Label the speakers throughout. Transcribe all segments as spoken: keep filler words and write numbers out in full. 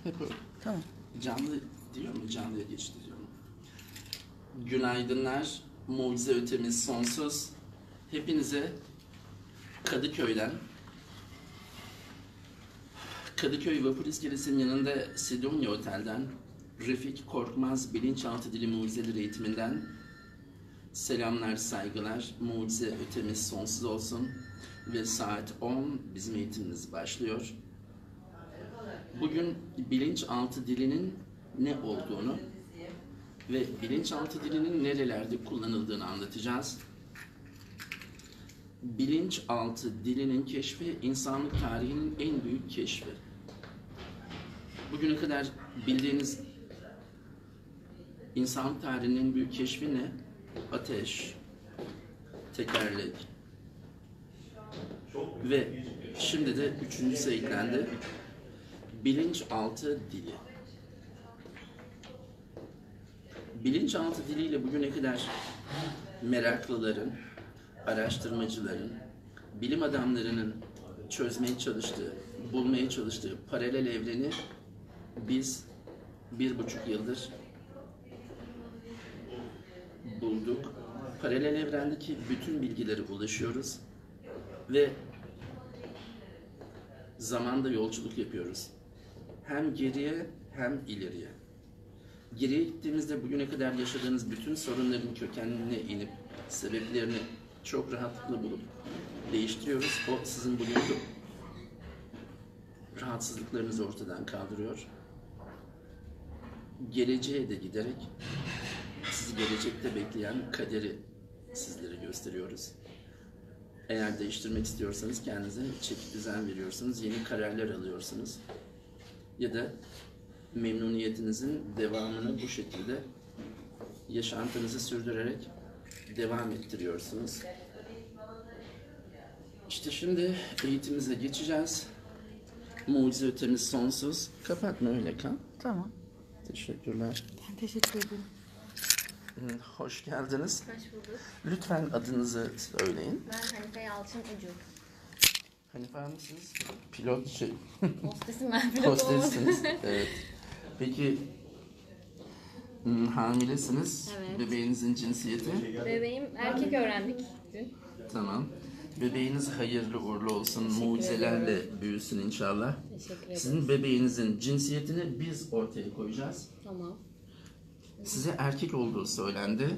Speaker 1: Hep öyle.
Speaker 2: Tamam.
Speaker 1: Canlı diyor mu? Canlıya geçti diyor mu? Günaydınlar. Mucize ötemiz sonsuz. Hepinize Kadıköy'den, Kadıköy Vapur İskelesi'nin yanında Sidonya Otel'den, Refik Korkmaz Bilinçaltı Dili Mucizeleri eğitiminden selamlar, saygılar. Mucize ötemiz sonsuz olsun. Ve saat on bizim eğitimimiz başlıyor. Bugün bilinçaltı dilinin ne olduğunu ve bilinçaltı dilinin nerelerde kullanıldığını anlatacağız. Bilinçaltı dilinin keşfi insanlık tarihinin en büyük keşfi. Bugüne kadar bildiğiniz insanlık tarihinin en büyük keşfi ne? Ateş, tekerlek ve şimdi de üçüncüsü eklendi. Bilinçaltı dili. Bilinçaltı diliyle bugüne kadar meraklıların, araştırmacıların, bilim adamlarının çözmeye çalıştığı, bulmaya çalıştığı paralel evreni biz bir buçuk yıldır bulduk. Paralel evrendeki bütün bilgilere ulaşıyoruz ve zamanda yolculuk yapıyoruz. Hem geriye hem ileriye. Geriye gittiğimizde bugüne kadar yaşadığınız bütün sorunların kökenine inip sebeplerini çok rahatlıkla bulup değiştiriyoruz. O sizin bugünkü rahatsızlıklarınızı ortadan kaldırıyor. Geleceğe de giderek sizi gelecekte bekleyen kaderi sizlere gösteriyoruz. Eğer değiştirmek istiyorsanız kendinize çeki düzen veriyorsunuz, yeni kararlar alıyorsunuz. Ya da memnuniyetinizin devamını bu şekilde yaşantınızı sürdürerek devam ettiriyorsunuz. İşte şimdi eğitimimize geçeceğiz. Mucize ötemiz sonsuz. Kapatma öyle kal.
Speaker 2: Tamam.
Speaker 1: Teşekkürler.
Speaker 2: Ben teşekkür ederim.
Speaker 1: Hoş geldiniz.
Speaker 3: Hoş bulduk.
Speaker 1: Lütfen adınızı söyleyin.
Speaker 3: Ben Hanife Yalçın Ucu.
Speaker 1: Hanife Hanım siz pilot şey...
Speaker 3: Hostesim ben, pilot olmadım.
Speaker 1: Hostessiniz. Evet. Peki hmm, hamilesiniz.
Speaker 3: Evet.
Speaker 1: Bebeğinizin cinsiyeti?
Speaker 3: Bebeğim erkek öğrendik dün.
Speaker 1: Tamam. Bebeğiniz hayırlı uğurlu olsun.
Speaker 3: Teşekkür
Speaker 1: Mucizelerle büyüsün inşallah.
Speaker 3: Teşekkür ederim.
Speaker 1: Sizin bebeğinizin cinsiyetini biz ortaya koyacağız.
Speaker 3: Tamam.
Speaker 1: Size erkek olduğu söylendi.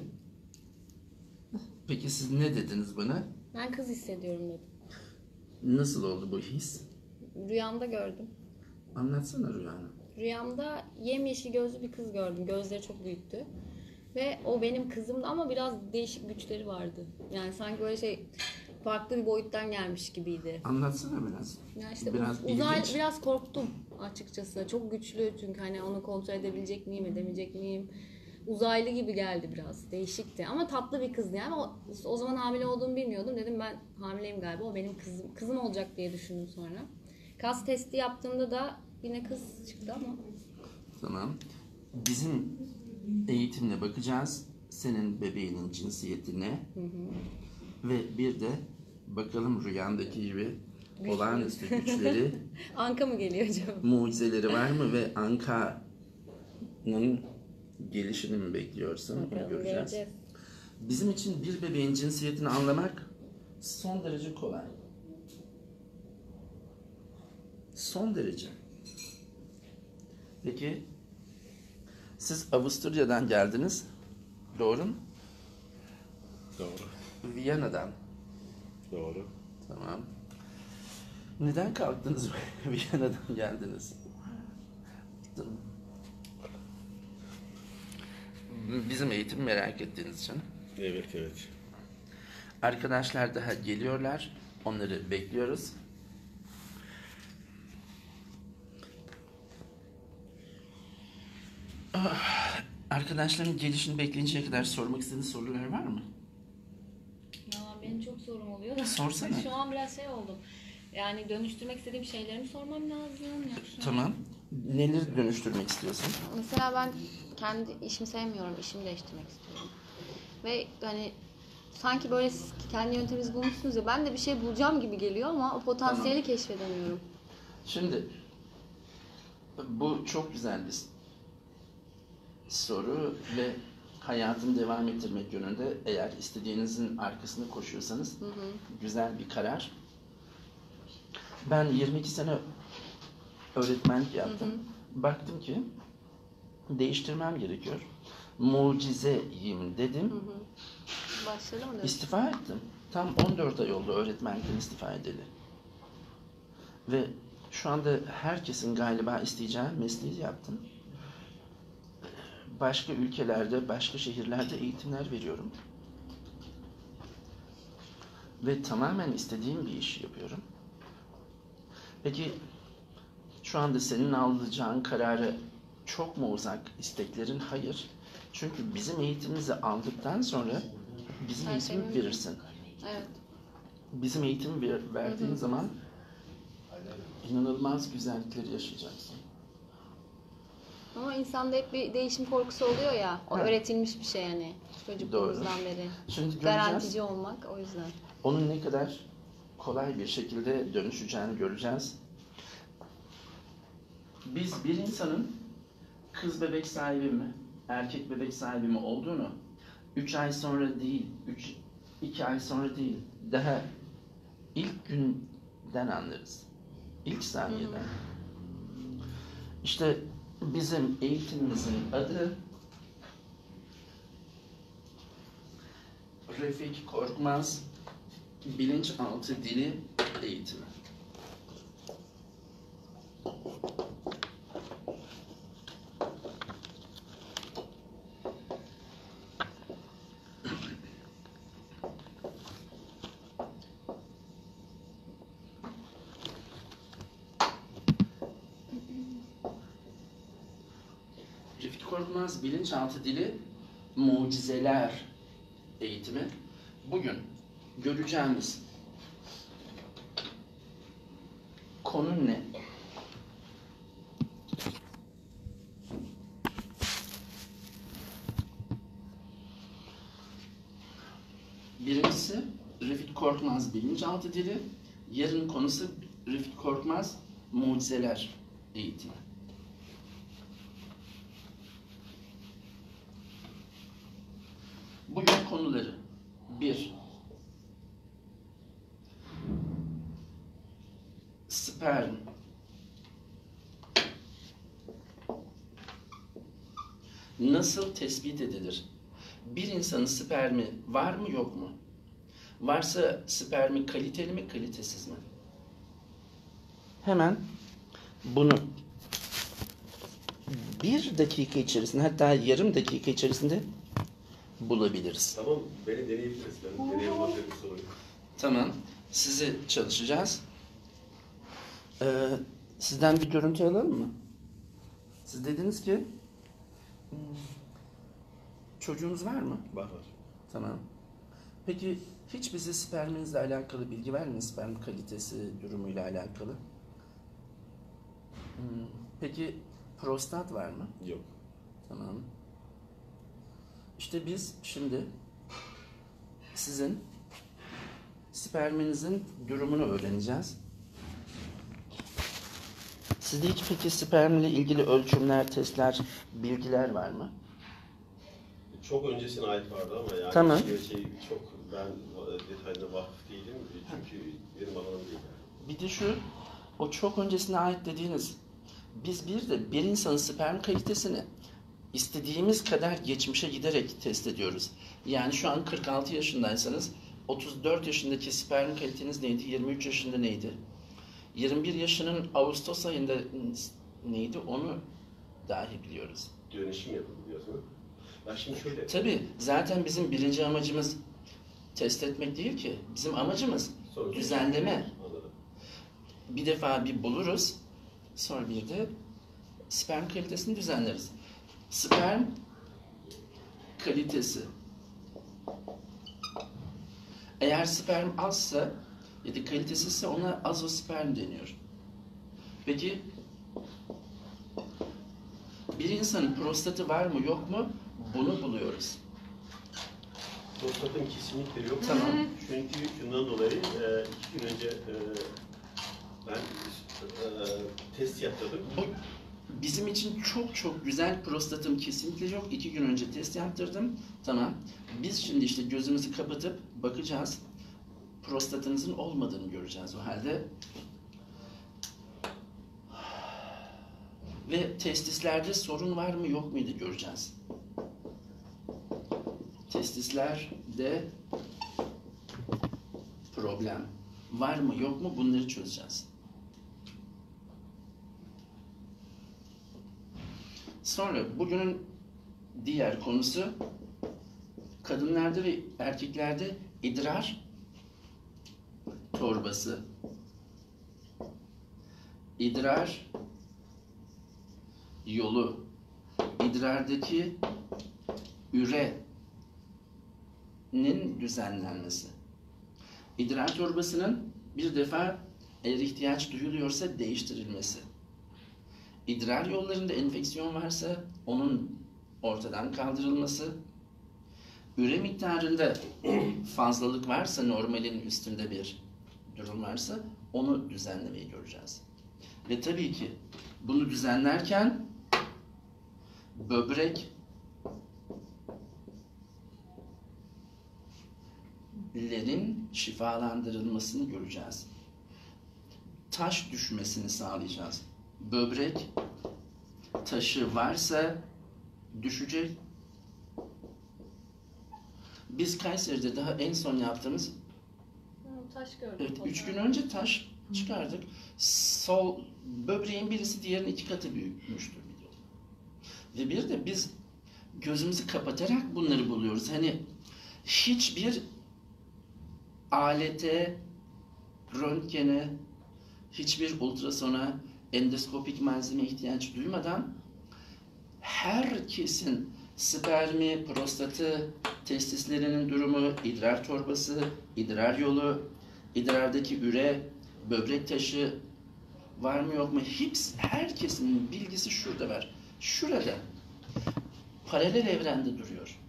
Speaker 1: Peki siz ne dediniz bana?
Speaker 3: Ben kız hissediyorum dedim.
Speaker 1: Nasıl oldu bu his?
Speaker 3: Rüyamda gördüm.
Speaker 1: Anlatsana rüyanı.
Speaker 3: Rüyamda yemyeşil gözlü bir kız gördüm. Gözleri çok büyüktü. Ve o benim kızımdı ama biraz değişik güçleri vardı. Yani sanki böyle şey farklı bir boyuttan gelmiş gibiydi.
Speaker 1: Anlatsana biraz.
Speaker 3: Ya işte
Speaker 1: Biraz
Speaker 3: uzay
Speaker 1: ilginç.
Speaker 3: biraz korktum açıkçası. Çok güçlü çünkü hani onu kontrol edebilecek miyim, edemeyecek miyim? Uzaylı gibi geldi biraz. Değişikti ama tatlı bir kızdı yani. O, o zaman hamile olduğumu bilmiyordum. Dedim ben hamileyim galiba. O benim kızım. Kızım olacak diye düşündüm sonra. Kas testi yaptığımda da yine kız çıktı ama.
Speaker 1: Tamam. Bizim eğitimle bakacağız. Senin bebeğinin cinsiyeti ne? Hı hı. Ve bir de bakalım rüyandaki gibi
Speaker 3: Güçlü.
Speaker 1: olağanüstü güçleri,
Speaker 3: Anka mı geliyor acaba?
Speaker 1: mucizeleri var mı ve Anka'nın gelişini mi bekliyorsun? Onu
Speaker 3: Bakalım,
Speaker 1: göreceğiz.
Speaker 3: göreceğiz.
Speaker 1: Bizim için bir bebeğin cinsiyetini anlamak son derece kolay. Son derece. Peki, siz Avusturya'dan geldiniz, doğru mu?
Speaker 4: Doğru.
Speaker 1: Viyana'dan.
Speaker 4: Doğru.
Speaker 1: Tamam. Neden kalktınız Viyana'dan geldiniz? Bizim eğitimi merak ettiğiniz için.
Speaker 4: Evet, evet.
Speaker 1: Arkadaşlar daha geliyorlar. Onları bekliyoruz. Ah, arkadaşların gelişini bekleyinceye kadar sormak istediğiniz sorular var mı?
Speaker 3: Ya benim çok sorum oluyor da.
Speaker 1: Sorsana.
Speaker 3: Şu an biraz şey oldum. Yani dönüştürmek istediğim şeylerimi sormam lazım. Ya şu an-
Speaker 1: Tamam. Neleri dönüştürmek istiyorsun?
Speaker 3: Mesela ben kendi işimi sevmiyorum, işimi değiştirmek istiyorum. Ve hani sanki böyle siz kendi yönteminizi bulmuşsunuz ya, ben de bir şey bulacağım gibi geliyor ama o potansiyeli
Speaker 1: Tamam.
Speaker 3: keşfedemiyorum.
Speaker 1: Şimdi Bu çok güzel bir soru ve hayatını devam ettirmek yönünde eğer istediğinizin arkasında koşuyorsanız
Speaker 3: Hı hı.
Speaker 1: güzel bir karar. Ben yirmi iki sene öğretmenlik yaptım.
Speaker 3: Hı hı.
Speaker 1: Baktım ki değiştirmem gerekiyor. Mucizeyim dedim.
Speaker 3: Hı hı. Başladı mı?
Speaker 1: İstifa ettim. Tam on dört ay oldu öğretmenlikten istifa edeli. Ve şu anda herkesin galiba isteyeceği mesleği yaptım. Başka ülkelerde, başka şehirlerde eğitimler veriyorum. Ve tamamen istediğim bir işi yapıyorum. Peki şu anda senin alacağın kararı çok mu uzak isteklerin? Hayır. Çünkü bizim eğitimimizi aldıktan sonra bizim
Speaker 3: Her şey
Speaker 1: eğitimi
Speaker 3: mümkün.
Speaker 1: verirsin.
Speaker 3: Evet.
Speaker 1: Bizim eğitimi ver, verdiğin
Speaker 3: Hı hı.
Speaker 1: zaman inanılmaz güzellikleri yaşayacaksın.
Speaker 3: Ama insanda hep bir değişim korkusu oluyor ya. O
Speaker 1: Ha.
Speaker 3: öğretilmiş bir şey yani. Çocukluğumuzdan beri.
Speaker 1: Şimdi göreceğiz
Speaker 3: Garantici olmak o yüzden.
Speaker 1: onun ne kadar kolay bir şekilde dönüşeceğini göreceğiz. Biz bir insanın kız bebek sahibi mi, erkek bebek sahibi mi olduğunu üç ay sonra değil, üç, iki ay sonra değil, daha ilk günden anlarız. İlk saniyeden. İşte bizim eğitimimizin adı Refik Korkmaz Bilinçaltı Dili Eğitimi. Refik Korkmaz Bilinçaltı Dili Mucizeler Eğitimi. Bugün göreceğimiz konu ne? Birincisi Refik Korkmaz Bilinçaltı Dili, yarın konusu Refik Korkmaz Mucizeler Eğitimi. Bugün konuları bir, sperm. Nasıl tespit edilir? Bir insanın spermi var mı yok mu? Varsa spermi kaliteli mi kalitesiz mi? Hemen bunu bir dakika içerisinde, hatta yarım dakika içerisinde bulabiliriz.
Speaker 2: Tamam, beni deneyebiliriz. Ben deneyemeyecek bir sorun yok.
Speaker 1: Tamam, sizi çalışacağız. Ee, sizden bir görüntü alalım mı? Siz dediniz ki hmm, çocuğunuz var mı?
Speaker 2: Var var.
Speaker 1: Tamam. Peki hiç bize sperminizle alakalı bilgi vermeyin, sperm kalitesi durumuyla alakalı. Hmm, Peki prostat var mı?
Speaker 2: Yok.
Speaker 1: Tamam. İşte biz şimdi sizin sperminizin durumunu öğreneceğiz. Sizde hiç peki spermle ilgili ölçümler, testler, bilgiler var mı?
Speaker 2: Çok öncesine ait vardı ama yani
Speaker 1: Tamam.
Speaker 2: şey çok ben detayına vakıf değilim çünkü benim alanım değil. Yani.
Speaker 1: Bir de şu, o çok öncesine ait dediğiniz, biz bir de bir insanın sperm kalitesini istediğimiz kadar geçmişe giderek test ediyoruz. Yani şu an kırk altı yaşındaysanız otuz dört yaşındaki sperm kaliteniz neydi? yirmi üç yaşında neydi? yirmi bir yaşının Ağustos ayında neydi? Onu dahi biliyoruz.
Speaker 2: Dönüşüm yapabiliyorsun. Değil mi? Ben şimdi şöyle.
Speaker 1: Tabii zaten bizim birinci amacımız test etmek değil ki. Bizim amacımız
Speaker 2: Sonuç-
Speaker 1: düzenleme.
Speaker 2: Anladım.
Speaker 1: Bir defa bir buluruz, sonra bir de sperm kalitesini düzenleriz. Sperm kalitesi. Eğer sperm azsa ya da kalitesizse ona azosperm deniyor. Peki bir insanın prostatı var mı yok mu? Bunu buluyoruz.
Speaker 2: Prostatım kesinlikle yok.
Speaker 1: Tamam.
Speaker 2: Çünkü şundan dolayı e, iki gün önce e, ben e, test yaptırdım.
Speaker 1: Bu Bizim için çok çok güzel, prostatım kesinlikle yok. İki gün önce test yaptırdım. Tamam. Biz şimdi işte gözümüzü kapatıp bakacağız. Prostatınızın olmadığını göreceğiz o halde. Ve testislerde sorun var mı yok muydu göreceğiz. Testislerde problem var mı yok mu bunları çözeceğiz. Sonra bugünün diğer konusu kadınlarda ve erkeklerde idrar torbası. İdrar yolu. İdrardaki ürenin düzenlenmesi. İdrar torbasının bir defa eğer ihtiyaç duyuluyorsa değiştirilmesi. İdrar yollarında enfeksiyon varsa onun ortadan kaldırılması, üre miktarında fazlalık varsa, normalin üstünde bir durum varsa onu düzenlemeyi göreceğiz. Ve tabii ki bunu düzenlerken böbrek lerin şifalandırılmasını göreceğiz. Taş düşmesini sağlayacağız. Böbrek taşı varsa düşecek. Biz Kayseri'de daha en son yaptığımız
Speaker 3: Taş gördüm.
Speaker 1: evet, üç gün önce taş çıkardık. Sol böbreğin birisi diğerinin iki katı büyükmüştür. Ve bir de biz gözümüzü kapatarak bunları buluyoruz. Hani hiçbir alete, röntgene, hiçbir ultrasona, endoskopik malzeme ihtiyaç duymadan herkesin spermi, prostatı, testislerinin durumu, idrar torbası, idrar yolu, idrardaki üre, böbrek taşı var mı yok mu? Hepsi, herkesin bilgisi şurada var. Şurada. Paralel evrende duruyor.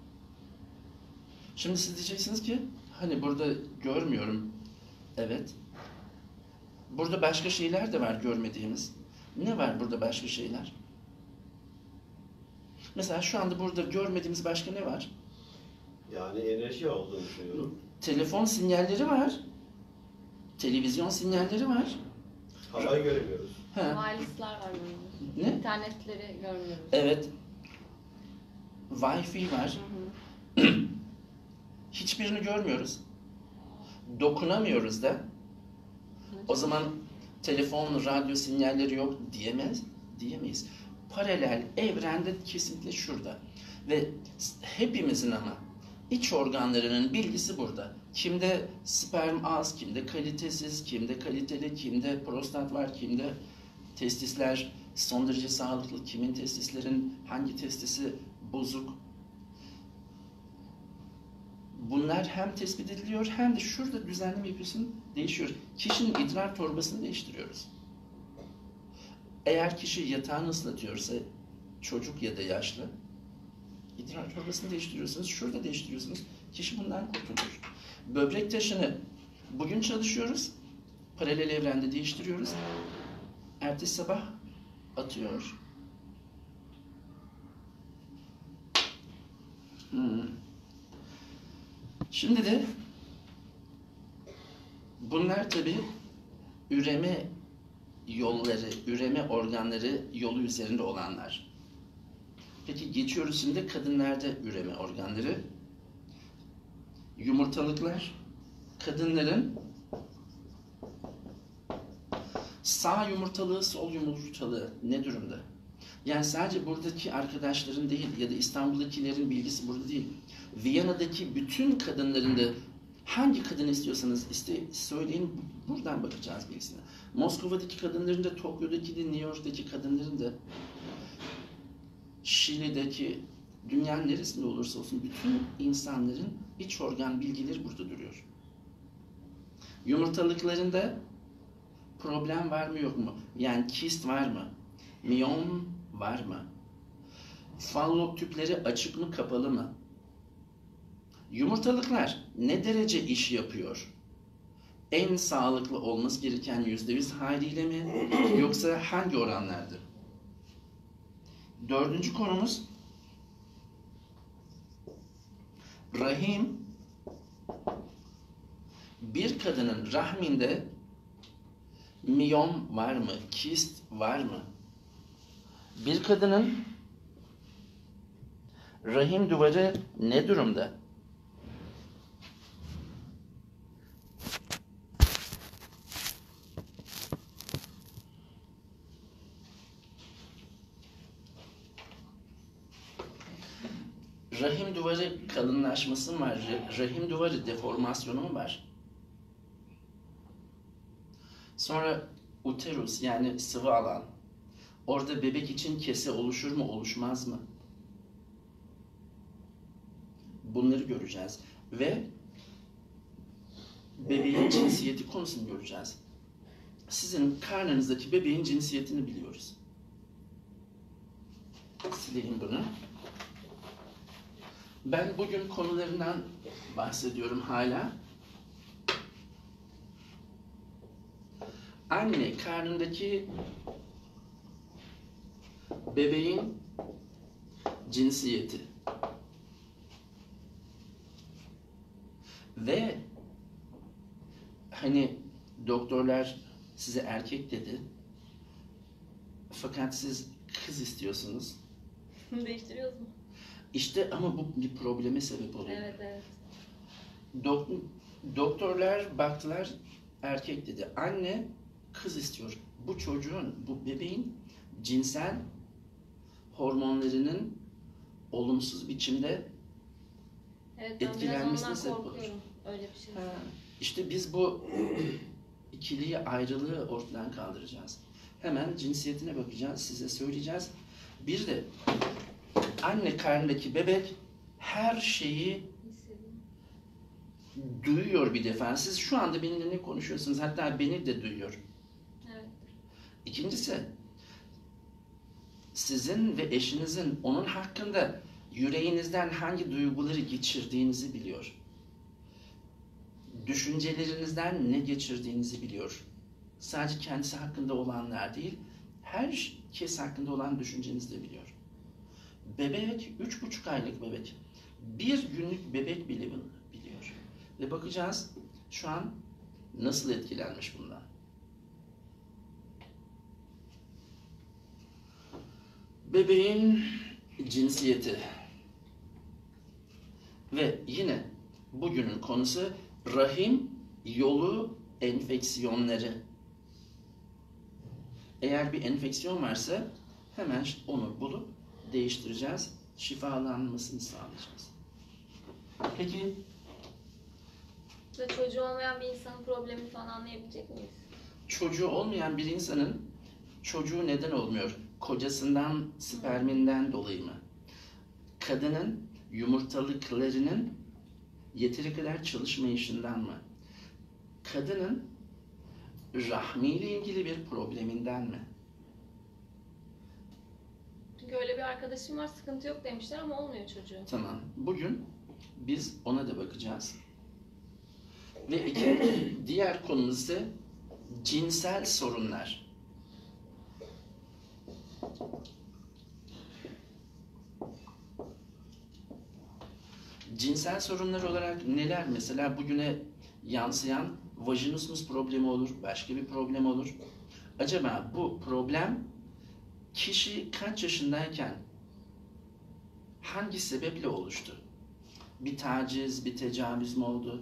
Speaker 1: Şimdi siz diyeceksiniz ki hani burada görmüyorum. Evet. Burada başka şeyler de var görmediğimiz. Ne var burada başka şeyler? Mesela şu anda burada görmediğimiz başka ne var?
Speaker 2: Yani enerji olduğunu düşünüyorum.
Speaker 1: Telefon sinyalleri var. Televizyon sinyalleri var.
Speaker 2: Havayı göremiyoruz.
Speaker 1: Ha.
Speaker 3: Wireless'lar var görmüyoruz.
Speaker 1: Ne?
Speaker 3: İnternetleri görmüyoruz.
Speaker 1: Evet. Wi-Fi var.
Speaker 3: Hı hı.
Speaker 1: Hiçbirini görmüyoruz. Dokunamıyoruz da. O zaman telefon, radyo sinyalleri yok diyemez, diyemeyiz. Paralel evrende kesinlikle şurada. Ve hepimizin ama iç organlarının bilgisi burada. Kimde sperm az, kimde kalitesiz, kimde kaliteli, kimde prostat var, kimde testisler son derece sağlıklı, kimin testislerin hangi testisi bozuk. Bunlar hem tespit ediliyor hem de şurada düzenleme yapıyorsun, değişiyor. Kişinin idrar torbasını değiştiriyoruz. Eğer kişi yatağını ıslatıyorsa, çocuk ya da yaşlı, idrar torbasını değiştiriyorsunuz, şurada değiştiriyorsunuz. Kişi bundan kurtulur. Böbrek taşını bugün çalışıyoruz, paralel evrende değiştiriyoruz. Ertesi sabah atıyor. Hmm. Şimdi de bunlar tabii üreme yolları, üreme organları yolu üzerinde olanlar. Peki geçiyoruz şimdi kadınlarda üreme organları. Yumurtalıklar, kadınların sağ yumurtalığı, sol yumurtalığı ne durumda? Yani sadece buradaki arkadaşların değil ya da İstanbul'dakilerin bilgisi burada değil. Viyana'daki bütün kadınların da hangi kadın istiyorsanız iste, söyleyin, buradan bakacağız bilgisine. Moskova'daki kadınların da, Tokyo'daki de, New York'taki kadınların da, Şili'deki, dünyanın neresinde olursa olsun bütün insanların iç organ bilgileri burada duruyor. Yumurtalıklarında problem var mı yok mu? Yani kist var mı? Miyom var mı? Fallop tüpleri açık mı kapalı mı? Yumurtalıklar ne derece iş yapıyor? En sağlıklı olması gereken yüzde yüz haliyle mi? Yoksa hangi oranlardır? Dördüncü konumuz rahim. Bir kadının rahminde miyom var mı? Kist var mı? Bir kadının rahim duvarı ne durumda? Rahim duvarı kalınlaşması mı var? Rahim duvarı deformasyonu mu var? Sonra uterus yani sıvı alan. Orada bebek için kese oluşur mu, oluşmaz mı? Bunları göreceğiz. Ve bebeğin cinsiyeti konusunu göreceğiz. Sizin karnınızdaki bebeğin cinsiyetini biliyoruz. Sileyim bunu. Ben bugün konularından bahsediyorum hala. Anne karnındaki bebeğin cinsiyeti ve hani doktorlar size erkek dedi fakat siz kız istiyorsunuz.
Speaker 3: Değiştiriyoruz mu?
Speaker 1: İşte ama bu bir probleme sebep oluyor.
Speaker 3: Evet, evet.
Speaker 1: Dok doktorlar baktılar erkek dedi. Anne kız istiyor. Bu çocuğun, bu bebeğin cinsel hormonlarının olumsuz biçimde
Speaker 3: Evet, ben biraz
Speaker 1: etkilenmesine
Speaker 3: ondan
Speaker 1: sebep olur.
Speaker 3: korkuyorum. Öyle bir şey.
Speaker 1: Ha, İşte biz bu ikiliyi, ayrılığı ortadan kaldıracağız. Hemen cinsiyetine bakacağız, size söyleyeceğiz. Bir de anne karnındaki bebek her şeyi
Speaker 3: Hissediyorum.
Speaker 1: duyuyor bir defa. Siz şu anda benimle ne konuşuyorsunuz? Hatta beni de duyuyor.
Speaker 3: Evet.
Speaker 1: İkincisi, sizin ve eşinizin onun hakkında yüreğinizden hangi duyguları geçirdiğinizi biliyor. Düşüncelerinizden ne geçirdiğinizi biliyor. Sadece kendisi hakkında olanlar değil, herkes hakkında olan düşüncenizi de biliyor. Bebek, üç buçuk aylık bebek, bir günlük bebek bile bunu biliyor. Ve bakacağız şu an nasıl etkilenmiş bundan. Bebeğin cinsiyeti ve yine bugünün konusu rahim yolu enfeksiyonları. Eğer bir enfeksiyon varsa hemen onu bulup değiştireceğiz, şifalanmasını sağlayacağız. Peki
Speaker 3: Ve çocuğu olmayan bir insanın problemini falan anlayabilecek miyiz?
Speaker 1: çocuğu olmayan bir insanın çocuğu neden olmuyor? Kocasından, sperminden dolayı mı? Kadının yumurtalıklarının yeteri kadar çalışmayışından mı? Kadının rahmiyle ilgili bir probleminden mi?
Speaker 3: Çünkü öyle bir arkadaşım var, sıkıntı yok demişler ama olmuyor çocuğu.
Speaker 1: Tamam. Bugün biz ona da bakacağız. Ve iki, diğer konumuz ise cinsel sorunlar. Cinsel sorunlar olarak neler? Mesela bugüne yansıyan vajinismus problemi olur, başka bir problem olur. Acaba bu problem kişi kaç yaşındayken hangi sebeple oluştu? Bir taciz, bir tecavüz mü oldu?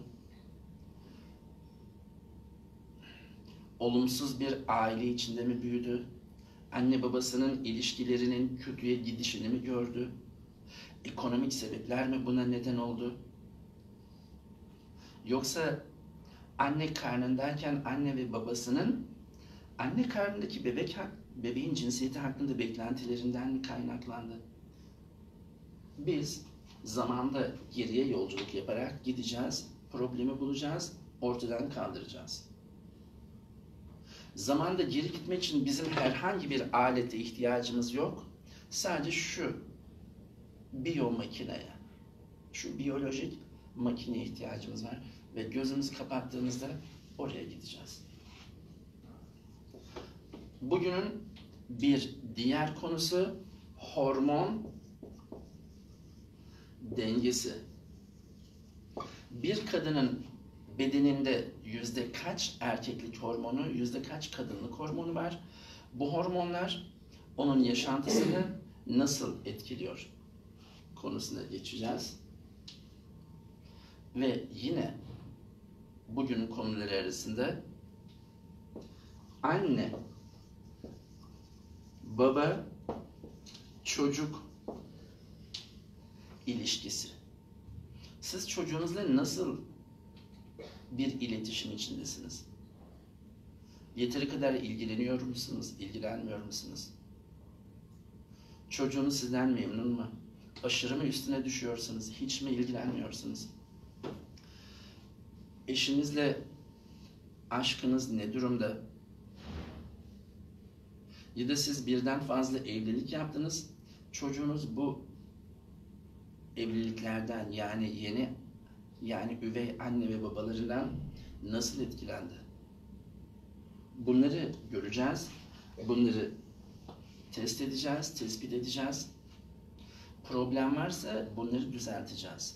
Speaker 1: Olumsuz bir aile içinde mi büyüdü? Anne babasının ilişkilerinin kötüye gidişini mi gördü? Ekonomik sebepler mi buna neden oldu? Yoksa anne karnındayken anne ve babasının anne karnındaki bebek bebeğin cinsiyeti hakkında beklentilerinden mi kaynaklandı? Biz zamanda geriye yolculuk yaparak gideceğiz, problemi bulacağız, ortadan kaldıracağız. Zamanda geri gitmek için bizim herhangi bir alete ihtiyacımız yok. Sadece şu biyomakineye, şu biyolojik makineye ihtiyacımız var ve gözümüzü kapattığımızda oraya gideceğiz. Bugünün bir diğer konusu hormon dengesi. Bir kadının bedeninde yüzde kaç erkeklik hormonu, yüzde kaç kadınlık hormonu var? Bu hormonlar onun yaşantısını nasıl etkiliyor konusuna geçeceğiz. Ve yine bugünün konuları arasında anne, baba, çocuk ilişkisi. Siz çocuğunuzla nasıl bir iletişim içindesiniz? Yeteri kadar ilgileniyor musunuz, ilgilenmiyor musunuz? Çocuğunuz sizden memnun mu? Aşırı mı üstüne düşüyorsunuz, hiç mi ilgilenmiyorsunuz? Eşinizle aşkınız ne durumda? Ya da siz birden fazla evlilik yaptınız, çocuğunuz bu evliliklerden yani yeni yani üvey anne ve babalarından nasıl etkilendi? Bunları göreceğiz, bunları test edeceğiz, tespit edeceğiz. Problem varsa bunları düzelteceğiz.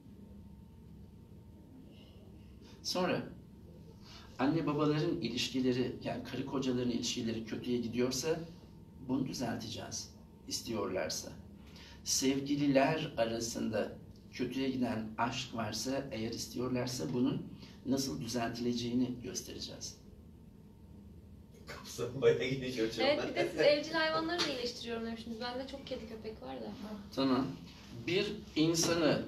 Speaker 1: Sonra anne babaların ilişkileri, yani karı kocaların ilişkileri kötüye gidiyorsa bunu düzelteceğiz, istiyorlarsa. Sevgililer arasında kötüye giden aşk varsa, eğer istiyorlarsa bunun nasıl düzeltileceğini göstereceğiz.
Speaker 2: Kapsam bayağı geniş hocam.
Speaker 3: Evet, bir de siz evcil hayvanları da iyileştiriyorum demiştiniz. Bende çok kedi köpek var da.
Speaker 1: Tamam. Bir insanı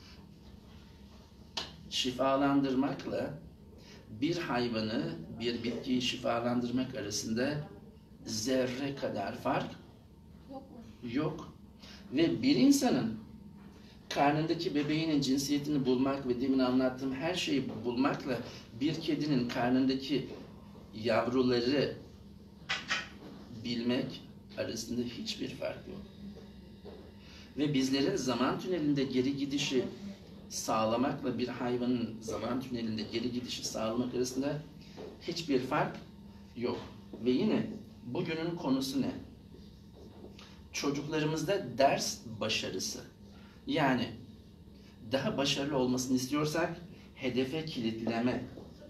Speaker 1: şifalandırmakla bir hayvanı, bir bitkiyi şifalandırmak arasında zerre kadar fark
Speaker 3: Yok mu?
Speaker 1: yok. Ve bir insanın karnındaki bebeğinin cinsiyetini bulmak ve demin anlattığım her şeyi bulmakla bir kedinin karnındaki yavruları bilmek arasında hiçbir fark yok. Ve bizlerin zaman tünelinde geri gidişi sağlamakla bir hayvanın zaman tünelinde geri gidişi sağlamak arasında hiçbir fark yok. Ve yine bugünün konusu ne? Çocuklarımızda ders başarısı. Yani daha başarılı olmasını istiyorsak hedefe kilitleme.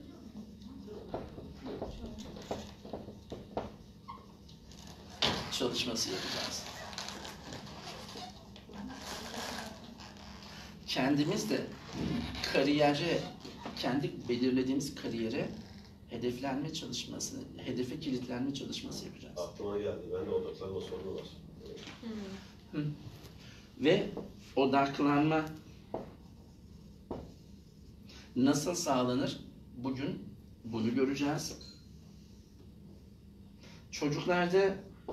Speaker 1: Çalışması yapacağız. Kendimiz de kariyere, kendi belirlediğimiz kariyere hedeflenme çalışmasını, hedefe kilitlenme çalışması yapacağız.
Speaker 2: Aklıma geldi. Ben de odaklanma sorunu var.
Speaker 1: Hı. Ve odaklanma nasıl sağlanır? Bugün bunu göreceğiz. Çocuklarda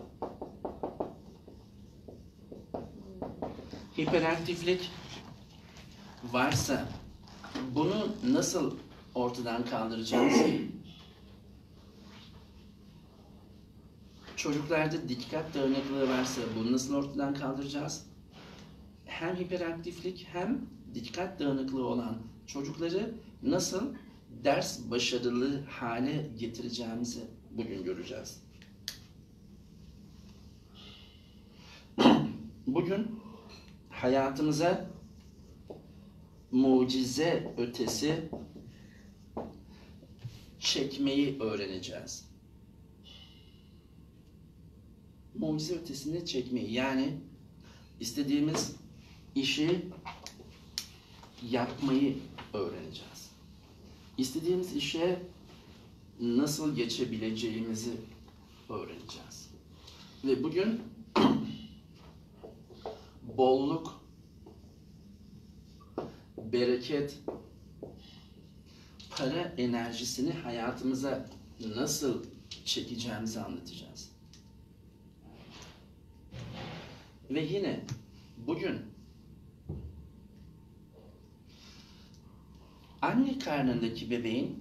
Speaker 1: hiperaktiflik varsa bunu nasıl ortadan kaldıracağız? Çocuklarda dikkat dağınıklığı varsa bunu nasıl ortadan kaldıracağız? Hem hiperaktiflik hem dikkat dağınıklığı olan çocukları nasıl ders başarılı hale getireceğimizi bugün göreceğiz. Bugün hayatımıza mucize ötesi çekmeyi öğreneceğiz. Mucize ötesinde çekmeyi, yani istediğimiz işi yapmayı öğreneceğiz. İstediğimiz işe nasıl geçebileceğimizi öğreneceğiz. Ve bugün bolluk, bereket, para enerjisini hayatımıza nasıl çekeceğimizi anlatacağız. Ve yine bugün anne karnındaki bebeğin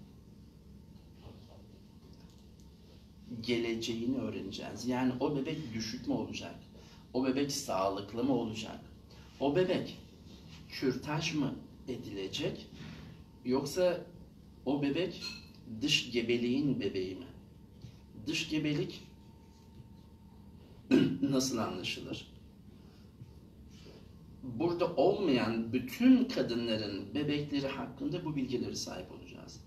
Speaker 1: geleceğini öğreneceğiz. Yani o bebek düşük mü olacak? O bebek sağlıklı mı olacak? O bebek kürtaj mı edilecek? Yoksa o bebek dış gebeliğin bebeği mi? Dış gebelik nasıl anlaşılır? Burada olmayan bütün kadınların bebekleri hakkında bu bilgileri sahip olacağız.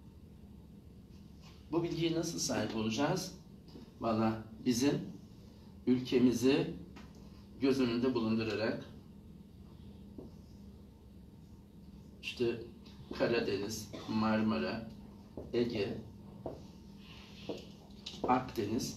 Speaker 1: Bu bilgiye nasıl sahip olacağız? Valla bizim ülkemizi göz önünde bulundurarak işte Karadeniz, Marmara, Ege, Akdeniz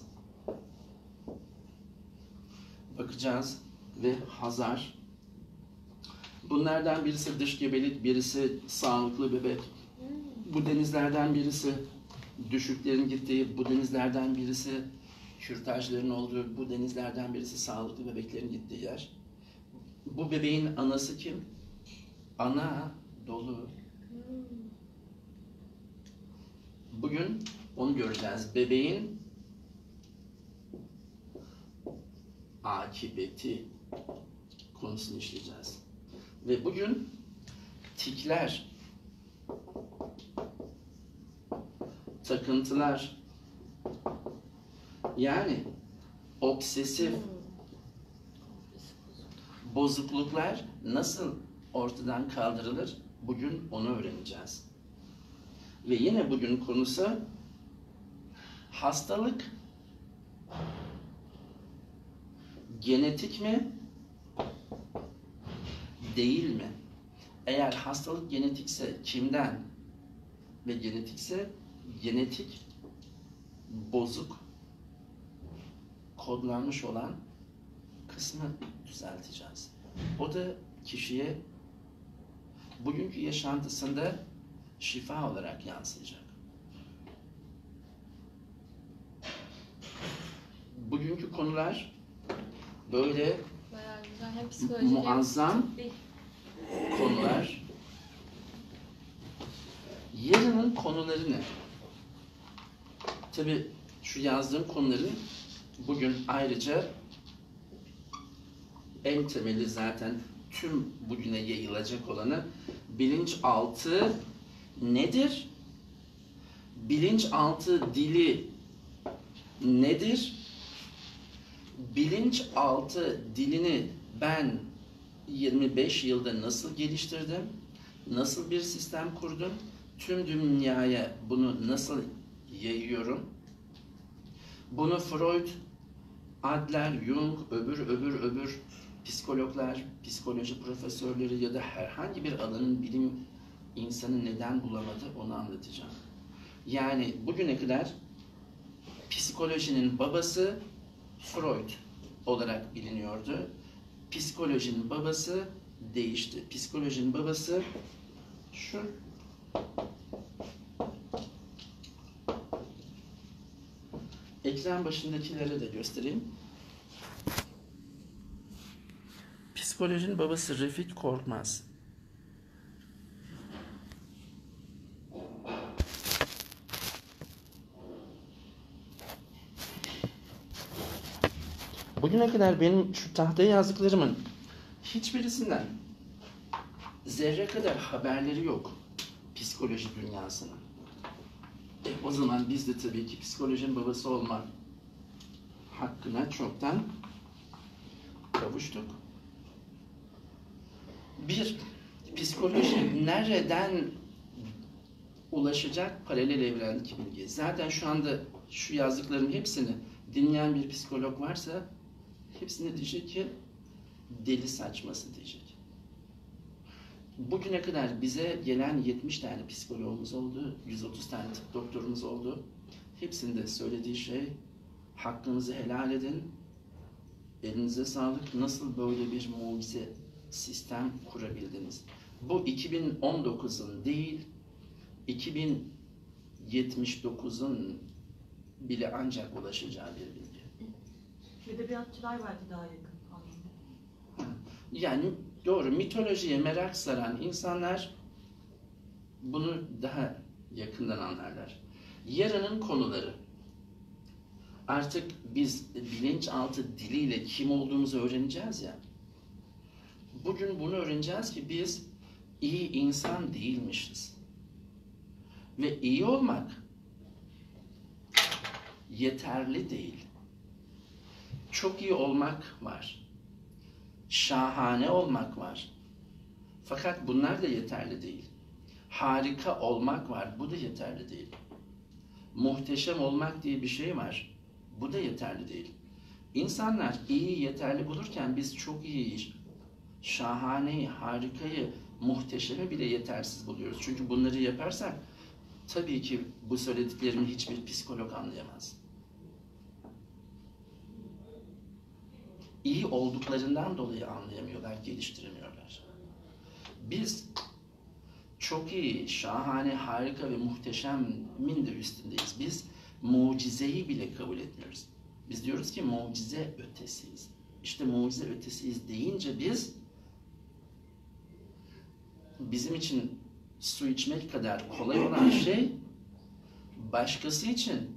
Speaker 1: bakacağız ve Hazar. Bunlardan birisi dış gebelik, birisi sağlıklı bebek. Bu denizlerden birisi düşüklerin gittiği, bu denizlerden birisi kürtajların olduğu, bu denizlerden birisi sağlıklı bebeklerin gittiği yer. Bu bebeğin anası kim? Ana dolu. Bugün onu göreceğiz. Bebeğin akıbeti konusunu işleyeceğiz. Ve bugün tikler, takıntılar, yani obsesif bozukluklar nasıl ortadan kaldırılır? Bugün onu öğreneceğiz. Ve yine bugün konusu hastalık genetik mi? Değil mi? Eğer hastalık genetikse kimden? Ve genetikse genetik bozuk kodlanmış olan kısmı düzelteceğiz. O da kişiye bugünkü yaşantısında şifa olarak yansıyacak. Bugünkü konular böyle
Speaker 3: Bayağı güzel. Hem psikoloji hem
Speaker 1: muazzam
Speaker 3: tıbbi.
Speaker 1: konular. Yarının konuları ne? Tabii şu yazdığım konuların bugün ayrıca en temeli zaten tüm bugüne yayılacak olanı bilinçaltı nedir? Bilinçaltı dili nedir? Bilinçaltı dilini ben yirmi beş yılda nasıl geliştirdim? Nasıl bir sistem kurdum? Tüm dünyaya bunu nasıl yayıyorum? Bunu Freud, Adler, Jung, öbür öbür öbür psikologlar, psikoloji profesörleri ya da herhangi bir alanın bilim insanı neden bulamadı onu anlatacağım. Yani bugüne kadar psikolojinin babası Freud olarak biliniyordu. Psikolojinin babası değişti. Psikolojinin babası şu. Ekran başındakilere de göstereyim. Psikolojinin babası Refik Korkmaz. Bugüne kadar benim şu tahtaya yazdıklarımın hiçbirisinden zerre kadar haberleri yok psikoloji dünyasının. E, o zaman biz de tabii ki psikolojinin babası olma hakkına çoktan kavuştuk. Bir, psikoloji nereden ulaşacak paralel evrendeki bilgi? Zaten şu anda şu yazdıkların hepsini dinleyen bir psikolog varsa hepsine diyecek ki deli saçması diyecek. Bugüne kadar bize gelen yetmiş tane psikologumuz oldu, yüz otuz tane tıp doktorumuz oldu. Hepsinde söylediği şey hakkınızı helal edin, elinize sağlık, nasıl böyle bir mucize sistem kurabildiniz? Bu iki bin on dokuzun değil, iki bin yetmiş dokuzun bile ancak ulaşacağı bir bilgi.
Speaker 5: Edebiyatçılar belki daha yakın anlamda.
Speaker 1: Yani doğru, mitolojiye merak saran insanlar bunu daha yakından anlarlar. Yarının konuları. Artık biz bilinçaltı diliyle kim olduğumuzu öğreneceğiz ya. Bugün bunu öğreneceğiz ki biz iyi insan değilmişiz. Ve iyi olmak yeterli değil. Çok iyi olmak var. Şahane olmak var. Fakat bunlar da yeterli değil. Harika olmak var. Bu da yeterli değil. Muhteşem olmak diye bir şey var. Bu da yeterli değil. İnsanlar iyi, yeterli bulurken biz çok iyi, şahaneyi, harikayı, muhteşemi bile yetersiz buluyoruz. Çünkü bunları yaparsak tabii ki bu söylediklerimi hiçbir psikolog anlayamaz. İyi olduklarından dolayı anlayamıyorlar, geliştiremiyorlar. Biz çok iyi, şahane, harika ve muhteşemin de üstündeyiz. Biz mucizeyi bile kabul etmiyoruz. Biz diyoruz ki mucize ötesiyiz. İşte mucize ötesiyiz deyince biz bizim için su içmek kadar kolay olan şey başkası için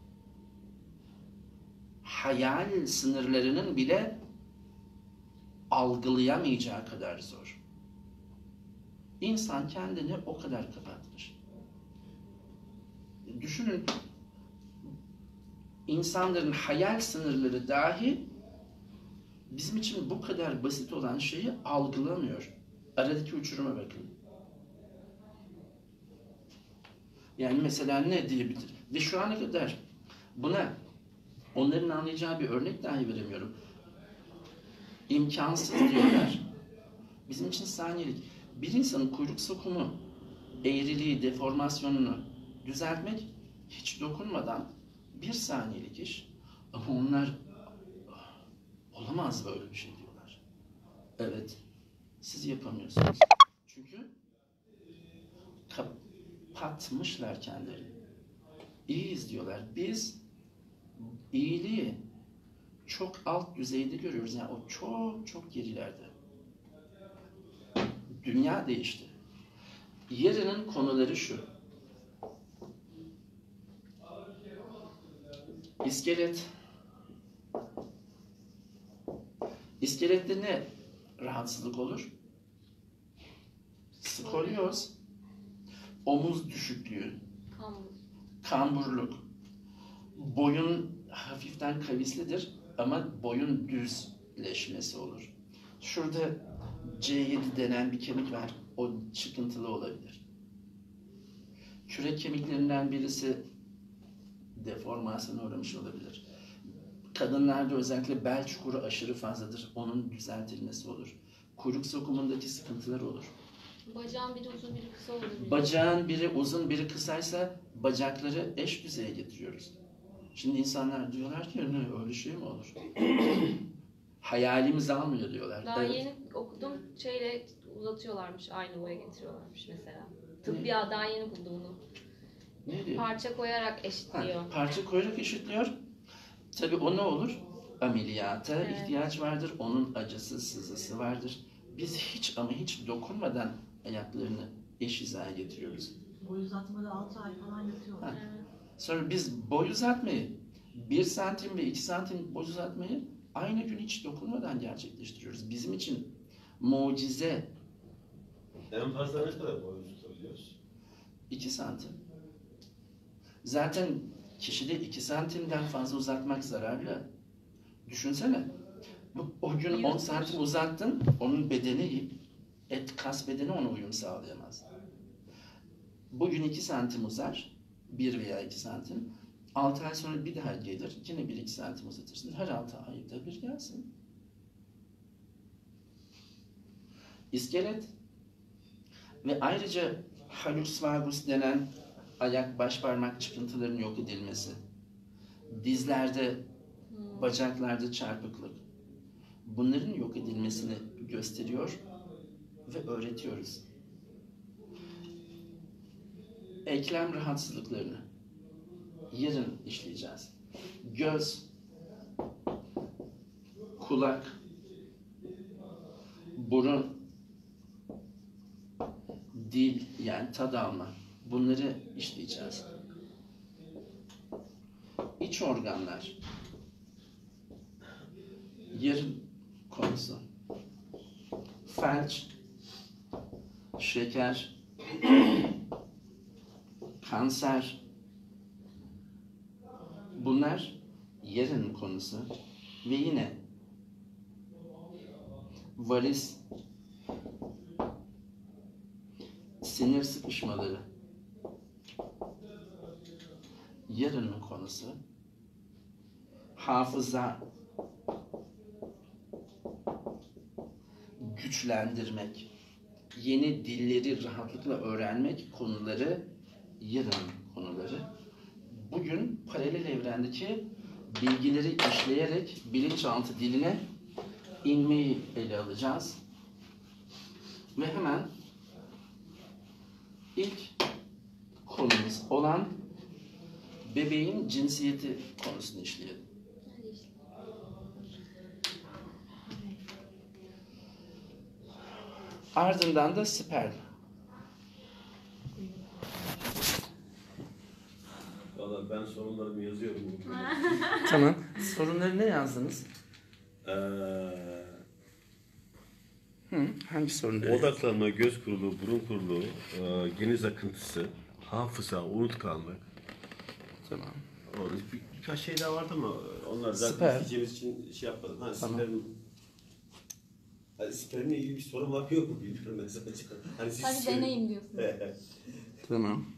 Speaker 1: hayal sınırlarının bile algılayamayacağı kadar zor. İnsan kendini o kadar kapatmış. Düşünün, insanların hayal sınırları dahi bizim için bu kadar basit olan şeyi algılamıyor. Aradaki uçuruma bakın. Yani mesela ne diyebilir? Ve şu ana kadar buna onların anlayacağı bir örnek dahi veremiyorum. İmkansız diyorlar. Bizim için saniyelik. Bir insanın kuyruk sokumu, eğriliği, deformasyonunu düzeltmek hiç dokunmadan bir saniyelik iş. Ama onlar olamaz böyle bir şey diyorlar. Evet, siz yapamıyorsunuz. Çünkü kapatmışlar kendilerini. İyiyiz diyorlar. Biz iyiliği çok alt düzeyde görüyoruz. Yani o çok çok gerilerde. Dünya değişti. Yarının konuları şu. İskelet. İskelette ne rahatsızlık olur? Skolyoz, omuz düşüklüğü,
Speaker 3: Kambur.
Speaker 1: kamburluk, boyun hafiften kavislidir ama boyun düzleşmesi olur. Şurada C yedi denen bir kemik var, o çıkıntılı olabilir. Kürek kemiklerinden birisi deformasyona uğramış olabilir. Kadınlarda özellikle bel çukuru aşırı fazladır, onun düzeltilmesi olur. Kuyruk sokumundaki sıkıntılar olur.
Speaker 3: Bacağın biri uzun biri kısa olur.
Speaker 1: Bacağın biri uzun biri kısaysa bacakları eş düzeye getiriyoruz. Şimdi insanlar diyorlar ki ne öyle şey mi olur? Hayalimiz almıyor diyorlar.
Speaker 3: Daha
Speaker 1: Evet.
Speaker 3: yeni okudum, şeyle uzatıyorlarmış, aynı boya getiriyorlarmış mesela. Tıbbi daha yeni buldu bunu.
Speaker 1: Ne diyor?
Speaker 3: Parça koyarak
Speaker 1: Ha,
Speaker 3: eşitliyor.
Speaker 1: parça koyarak eşitliyor. Tabii o ne olur? Ameliyata
Speaker 3: Evet.
Speaker 1: ihtiyaç vardır. Onun acısı, sızısı vardır. Biz hiç ama hiç dokunmadan ayaklarını eş hizaya getiriyoruz.
Speaker 5: Boy uzatmada altı ay falan yatıyorlar.
Speaker 1: Ha.
Speaker 3: Evet.
Speaker 1: Sonra biz boy uzatmayı, bir santim ve iki santim boy uzatmayı aynı gün hiç dokunmadan gerçekleştiriyoruz. Bizim için mucize
Speaker 2: En fazla ne kadar boy tutabiliyoruz?
Speaker 1: iki santim. Zaten kişide iki santimden fazla uzatmak zararlı. Düşünsene. Bu, o gün on santim uzattın, onun bedeni, et kas bedeni ona uyum sağlayamaz. Bugün iki santim uzar, bir veya iki santim. altı ay sonra bir daha gelir, yine bir iki santim uzatırsın. Her altı ayda bir gelsin. İskelet ve ayrıca hallux valgus denen ayak baş parmak çıkıntılarının yok edilmesi. Dizlerde, bacaklarda çarpıklık. Bunların yok edilmesini gösteriyor ve öğretiyoruz. Eklem rahatsızlıklarını yarın işleyeceğiz. Göz, kulak, burun, dil yani tad alma. Bunları işleyeceğiz. İç organlar. Yarın konusu. Felç, şeker, kanser. Bunlar yarın konusu. Ve yine varis, sinir sıkışmaları, yarının konusu, hafıza, güçlendirmek, yeni dilleri rahatlıkla öğrenmek konuları yarının konuları. Bugün paralel evrendeki bilgileri işleyerek bilinçaltı diline inmeyi ele alacağız. Ve hemen ilk konumuz olan bebeğin cinsiyeti konusunu işleyelim. Ardından da sperm.
Speaker 2: Valla ben sorunlarımı yazıyorum.
Speaker 1: Tamam. Sorunları ne yazdınız?
Speaker 2: Ee,
Speaker 1: Hı, hangi sorunları?
Speaker 2: odaklanma, göz kuruluğu, burun kuruluğu, e, geniz akıntısı, hafıza, unutkanlık.
Speaker 1: Tamam.
Speaker 2: Orada bir, birkaç şey daha vardı ama onlar zaten
Speaker 1: Sperm.
Speaker 2: isteyeceğimiz için şey yapmadım. Ha,
Speaker 1: Tamam.
Speaker 2: sperm. Hani spermle ilgili bir sorun var yok mu bilmiyorum ben sadece. Hani siz
Speaker 3: Sadece deneyim diyorsun.
Speaker 1: Tamam.